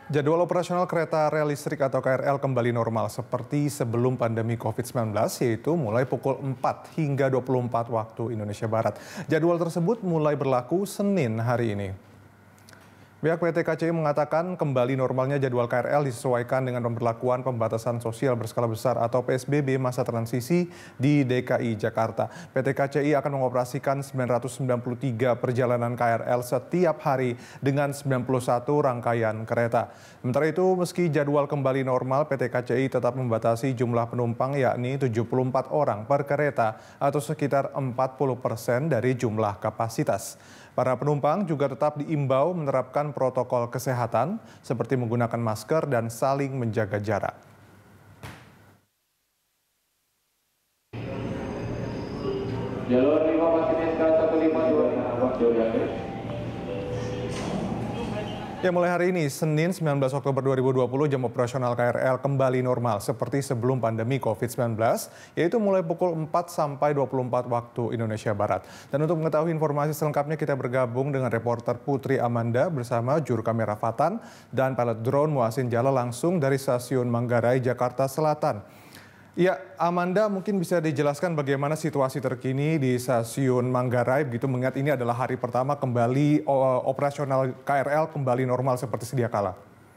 Jadwal operasional kereta rel listrik atau KRL kembali normal seperti sebelum pandemi COVID-19, yaitu mulai pukul 4 hingga 24 waktu Indonesia Barat. Jadwal tersebut mulai berlaku Senin hari ini. Pihak PT KCI mengatakan kembali normalnya jadwal KRL disesuaikan dengan pemberlakuan pembatasan sosial berskala besar atau PSBB masa transisi di DKI Jakarta. PT KCI akan mengoperasikan 993 perjalanan KRL setiap hari dengan 91 rangkaian kereta. Sementara itu, meski jadwal kembali normal, PT KCI tetap membatasi jumlah penumpang yakni 74 orang per kereta atau sekitar 40% dari jumlah kapasitas. Para penumpang juga tetap diimbau menerapkan protokol kesehatan seperti menggunakan masker dan saling menjaga jarak. Jalur 5 masinis K1526 Ya, mulai hari ini, Senin 19 Oktober 2020, jam operasional KRL kembali normal seperti sebelum pandemi COVID-19, yaitu mulai pukul 4 sampai 24 waktu Indonesia Barat. Dan untuk mengetahui informasi selengkapnya, kita bergabung dengan reporter Putri Amanda bersama juru kamera Fatan dan pilot drone Muasin Jala langsung dari stasiun Manggarai, Jakarta Selatan. Ya, Amanda, mungkin bisa dijelaskan bagaimana situasi terkini di stasiun Manggarai, begitu mengingat ini adalah hari pertama kembali operasional KRL kembali normal seperti sedia kala.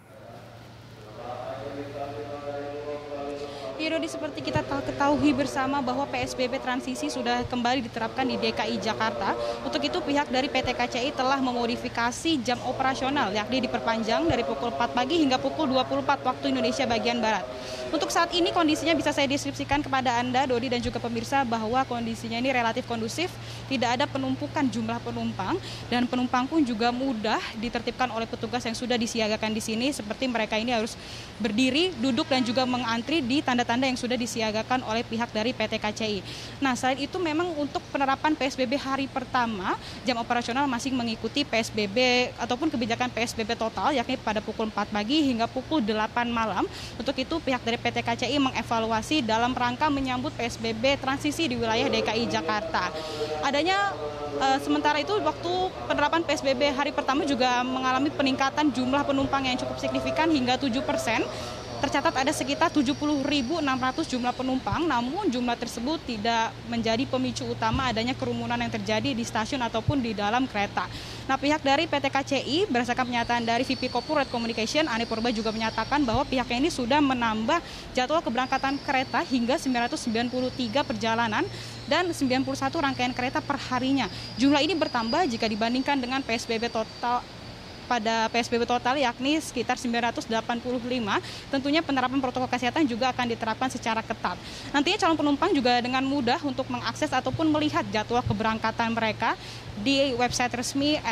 Ya, Dodi, seperti kita ketahui bersama bahwa PSBB transisi sudah kembali diterapkan di DKI Jakarta. Untuk itu pihak dari PT KCI telah memodifikasi jam operasional, yakni diperpanjang dari pukul 4 pagi hingga pukul 24 waktu Indonesia bagian Barat. Untuk saat ini kondisinya bisa saya deskripsikan kepada Anda, Dodi, dan juga pemirsa, bahwa kondisinya ini relatif kondusif, tidak ada penumpukan jumlah penumpang, dan penumpang pun juga mudah ditertibkan oleh petugas yang sudah disiagakan di sini, seperti mereka ini harus berdiri, duduk, dan juga mengantri di tanda-tanda yang sudah disiagakan oleh pihak dari PT KCI. Nah, selain itu memang untuk penerapan PSBB hari pertama, jam operasional masih mengikuti PSBB ataupun kebijakan PSBB total, yakni pada pukul 4 pagi hingga pukul 8 malam. Untuk itu pihak dari PT KCI mengevaluasi dalam rangka menyambut PSBB transisi di wilayah DKI Jakarta. Adanya sementara itu waktu penerapan PSBB hari pertama juga mengalami peningkatan jumlah penumpang yang cukup signifikan hingga 7%. Tercatat ada sekitar 70.600 jumlah penumpang, namun jumlah tersebut tidak menjadi pemicu utama adanya kerumunan yang terjadi di stasiun ataupun di dalam kereta. Nah, pihak dari PT KCI berdasarkan pernyataan dari VP Corporate Communication, Ani Purba, juga menyatakan bahwa pihaknya ini sudah menambah jadwal keberangkatan kereta hingga 993 perjalanan dan 91 rangkaian kereta per harinya. Jumlah ini bertambah jika dibandingkan dengan PSBB total. Pada PSBB total yakni sekitar 985, tentunya penerapan protokol kesehatan juga akan diterapkan secara ketat. Nantinya calon penumpang juga dengan mudah untuk mengakses ataupun melihat jadwal keberangkatan mereka di website resmi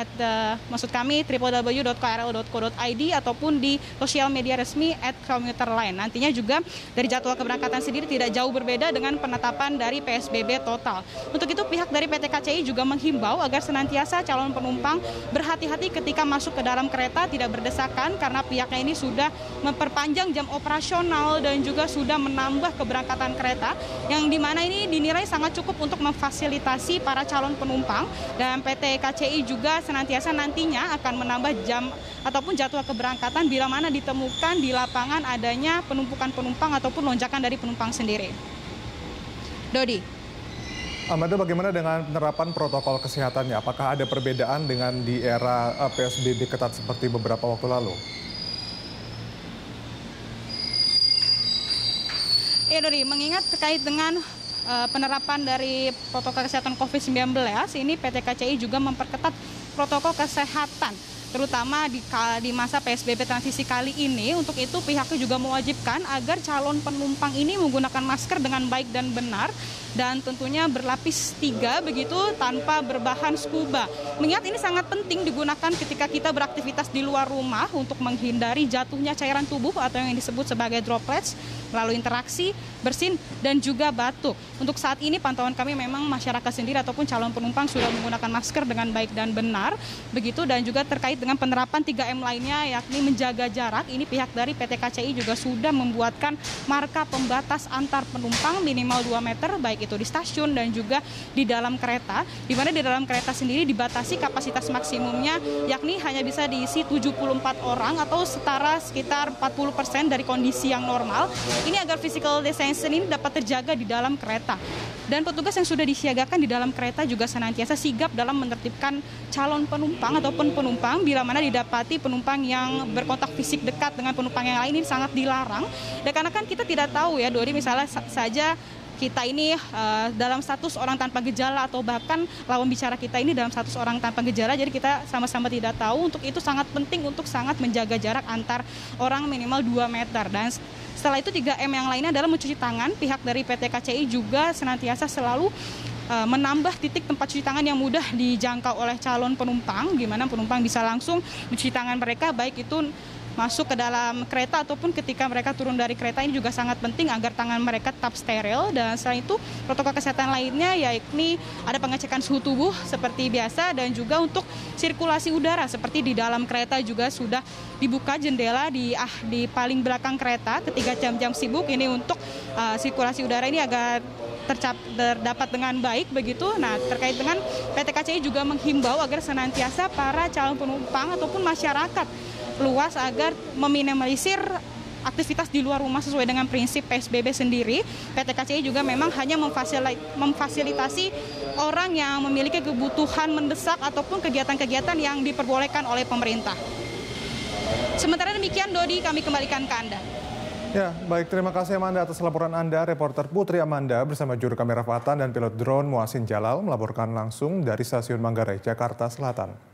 www.krl.co.id ataupun di sosial media resmi @komuterline. Nantinya juga dari jadwal keberangkatan sendiri tidak jauh berbeda dengan penetapan dari PSBB total. Untuk itu pihak dari PT KCI juga menghimbau agar senantiasa calon penumpang berhati-hati ketika masuk ke dalam kereta, tidak berdesakan karena pihaknya ini sudah memperpanjang jam operasional dan juga sudah menambah keberangkatan kereta yang dimana ini dinilai sangat cukup untuk memfasilitasi para calon penumpang. Dan PT KCI juga senantiasa nantinya akan menambah jam ataupun jadwal keberangkatan bila mana ditemukan di lapangan adanya penumpukan penumpang ataupun lonjakan dari penumpang sendiri. Dodi. Amanda, bagaimana dengan penerapan protokol kesehatannya? Apakah ada perbedaan dengan di era PSBB ketat seperti beberapa waktu lalu? Ya, Dodi, mengingat terkait dengan penerapan dari protokol kesehatan COVID-19, ini PT KCI juga memperketat protokol kesehatan, terutama di masa PSBB transisi kali ini. Untuk itu pihaknya juga mewajibkan agar calon penumpang ini menggunakan masker dengan baik dan benar, dan tentunya berlapis 3 begitu tanpa berbahan scuba. Mengingat ini sangat penting digunakan ketika kita beraktivitas di luar rumah untuk menghindari jatuhnya cairan tubuh atau yang disebut sebagai droplets melalui interaksi, bersin, dan juga batuk. Untuk saat ini pantauan kami memang masyarakat sendiri ataupun calon penumpang sudah menggunakan masker dengan baik dan benar begitu, dan juga terkait terkait dengan penerapan 3M lainnya, yakni menjaga jarak, ini pihak dari PT KCI juga sudah membuatkan marka pembatas antar penumpang minimal 2 meter, baik itu di stasiun dan juga di dalam kereta, di mana di dalam kereta sendiri dibatasi kapasitas maksimumnya, yakni hanya bisa diisi 74 orang atau setara sekitar 40% dari kondisi yang normal. Ini agar physical distancing ini dapat terjaga di dalam kereta. Dan petugas yang sudah disiagakan di dalam kereta juga senantiasa sigap dalam menertibkan calon penumpang ataupun penumpang bila mana didapati penumpang yang berkontak fisik dekat dengan penumpang yang lain ini sangat dilarang. Dan karena kan kita tidak tahu ya, Dodi, misalnya saja kita ini dalam status orang tanpa gejala atau bahkan lawan bicara kita ini dalam status orang tanpa gejala, jadi kita sama-sama tidak tahu. Untuk itu sangat penting untuk sangat menjaga jarak antar orang minimal 2 meter. Dan setelah itu 3M yang lainnya adalah mencuci tangan. Pihak dari PT KCI juga senantiasa selalu menambah titik tempat cuci tangan yang mudah dijangkau oleh calon penumpang, di mana penumpang bisa langsung mencuci tangan mereka, baik itu masuk ke dalam kereta ataupun ketika mereka turun dari kereta. Ini juga sangat penting agar tangan mereka tetap steril. Dan selain itu protokol kesehatan lainnya yakni ada pengecekan suhu tubuh seperti biasa, dan juga untuk sirkulasi udara seperti di dalam kereta juga sudah dibuka jendela di paling belakang kereta ketika jam-jam sibuk ini untuk sirkulasi udara ini agar terdapat dengan baik begitu. Nah, terkait dengan PT KCI juga menghimbau agar senantiasa para calon penumpang ataupun masyarakat luas agar meminimalisir aktivitas di luar rumah sesuai dengan prinsip PSBB sendiri. PT KCI juga memang hanya memfasilitasi orang yang memiliki kebutuhan mendesak ataupun kegiatan-kegiatan yang diperbolehkan oleh pemerintah. Sementara demikian, Dodi, kami kembalikan ke Anda. Ya, baik. Terima kasih Amanda atas laporan Anda. Reporter Putri Amanda bersama juru kamera Fatan dan pilot drone Muasin Jalal melaporkan langsung dari Stasiun Manggarai, Jakarta Selatan.